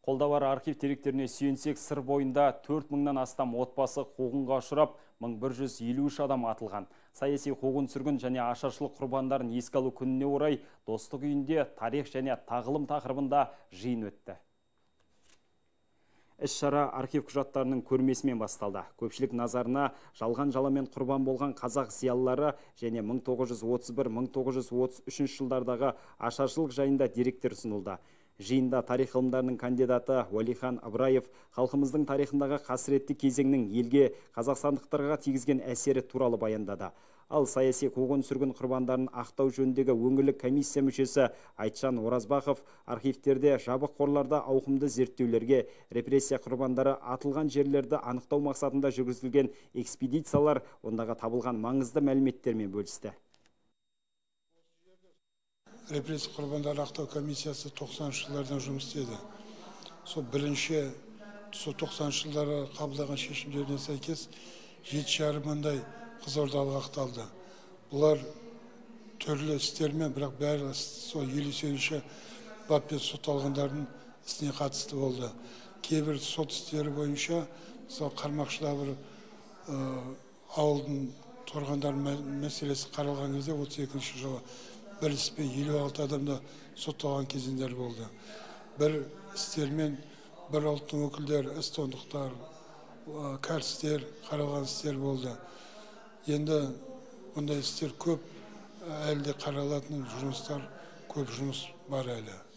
Қолда бар архив деректеріне сүйенсек, сыр бойында 4 мыңнан астам отбасы қуғынға ұшырап, 1153 адам атылған. Саяси қуғын-сүргін және ашаршылық құрбандарын еске алу күніне орай Достық үйінде тарих және тағылым тақырыбында жиын өтті. Іс-шара архив құжаттарының көрмесімен басталды. Көпшілік назарына жалған жаламен құрбан болған қазақ зиялылары және 1931-1933 жылдардағы ашаршылық жайында деректер ұсынылды. Жиында тарих ғылымдарының кандидаты Уәлихан Ыбыраев халқымыздың тарихындағы қасіретті кезеңнің елге қазақстандықтарға тигізген әсері туралы баяндады. Ал саяси қуғын-сүргін құрбандарын ақтау жөніндегі өңірлік комиссия мүшесі Айтжан Оразбақов архивтерде жабық қорларда ауқымды зерттеулерге, репрессия құрбандары атылған жерлерді анықтау мақсатында жүргізілген экспедициялар ондағы табылған маңызды мәліметтермен бөлісті. Репрессия құрбандары ақтау комиссиясы 90-шы жылдардан жұмыс істеді. Сол бірінші 90-шы жылдары қабылдаған шешімдеріне сәйкес 7,5 мыңдай қызылордалық ақталды. Бұлар түрлі істермен, бірақ бәрі сол 58-ші баппен сотталғандардың ісіне қатысты болды. Кейбір сот істері бойынша Қармақшыда бір ауылдың тұрғындар мәселесі қаралған кезде 32-ші жылы бір іспен 56 адамда сотталған кезеңдер болды. Бір істермен бір ұлттың өкілдері, эстондықтар, кәрістер қаралған істер болды. Енді бұндай істер көп, әлде қаралатын жұмыстар көп жұмыс бар әлі.